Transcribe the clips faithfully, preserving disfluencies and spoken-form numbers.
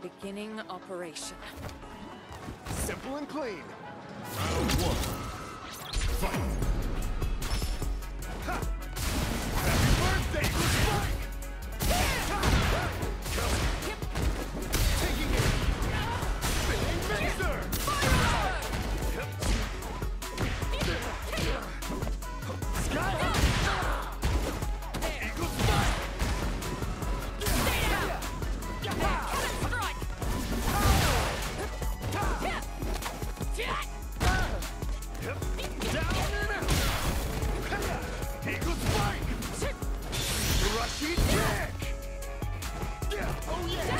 Beginning operation. Simple and clean. Round one. Fight. Ha! Happy birthday, Spike! Taking it. Spinning mixer. Sky. Eagle Spike. Stay down! Cannon strike! Down and out. Eagle Spike. Rushing kick. Yeah. Oh yeah.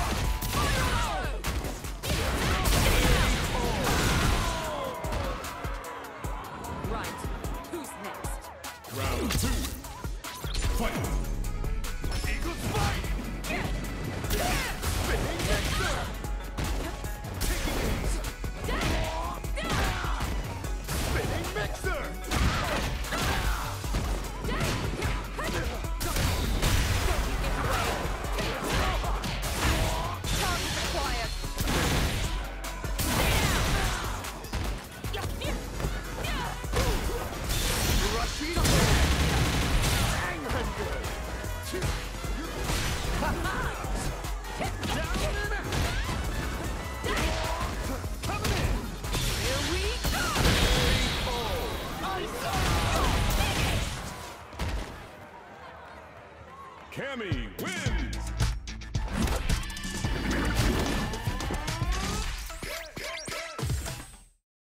Right. Who's next? Round two. Fight. Eagle Spike. Spinning mixer. Taking it. Spinning mixer. Rushing kick. Angrinder. Down and out. Coming in. Here we go! Cammy